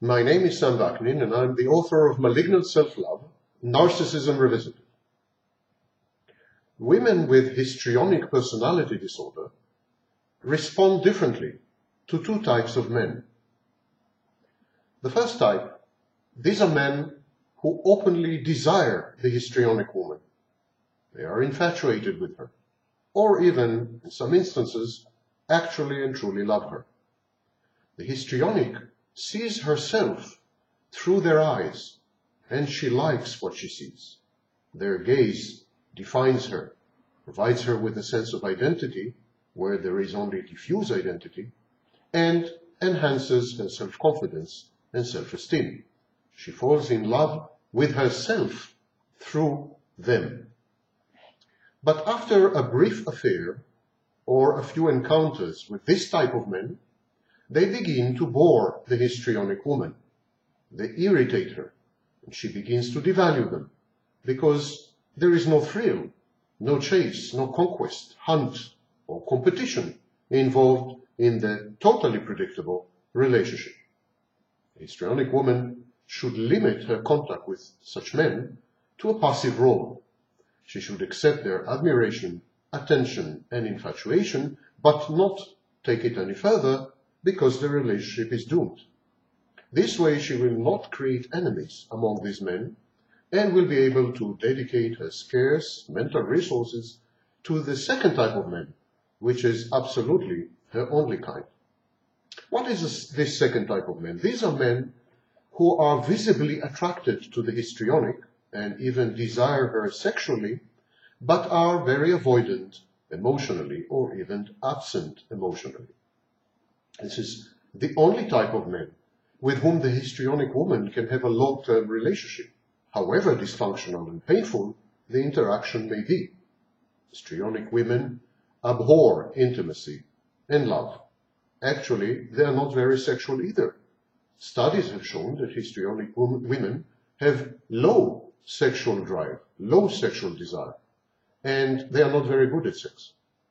My name is Sam Vaknin, and I'm the author of Malignant Self-Love, Narcissism Revisited. Women with histrionic personality disorder respond differently to two types of men. The first type, these are men who openly desire the histrionic woman. They are infatuated with her, or even, in some instances, actually and truly love her. The histrionic sees herself through their eyes, and she likes what she sees. Their gaze defines her, provides her with a sense of identity where there is only diffuse identity, and enhances her self-confidence and self-esteem. She falls in love with herself through them. But after a brief affair or a few encounters with this type of men, they begin to bore the histrionic woman. They irritate her, and she begins to devalue them, because there is no thrill, no chase, no conquest, hunt, or competition involved in the totally predictable relationship. A histrionic woman should limit her contact with such men to a passive role. She should accept their admiration, attention, and infatuation, but not take it any further, because the relationship is doomed. This way she will not create enemies among these men, and will be able to dedicate her scarce mental resources to the second type of men, which is absolutely her only kind. What is this second type of men? These are men who are visibly attracted to the histrionic and even desire her sexually, but are very avoidant emotionally or even absent emotionally. This is the only type of men with whom the histrionic woman can have a long-term relationship, however dysfunctional and painful the interaction may be. Histrionic women abhor intimacy and love. Actually, they are not very sexual either. Studies have shown that histrionic women have low sexual drive, low sexual desire, and they are not very good at sex.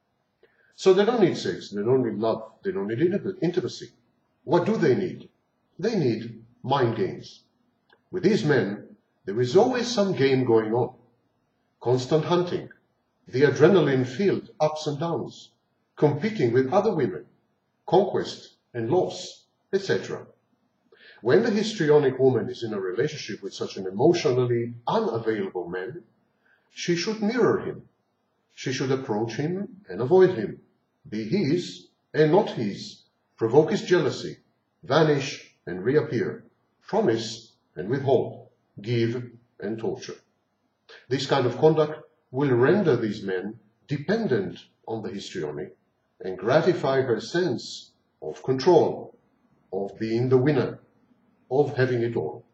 So they don't need sex, they don't need love, they don't need intimacy. What do they need? They need mind games. With these men, there is always some game going on. Constant hunting, the adrenaline-filled ups and downs, competing with other women, conquest and loss, etc. When the histrionic woman is in a relationship with such an emotionally unavailable man, she should mirror him. She should approach him and avoid him, be his and not his, provoke his jealousy, vanish and reappear, promise and withhold, give and torture. This kind of conduct will render these men dependent on the histrionic and gratify her sense of control, of being the winner, of having it all.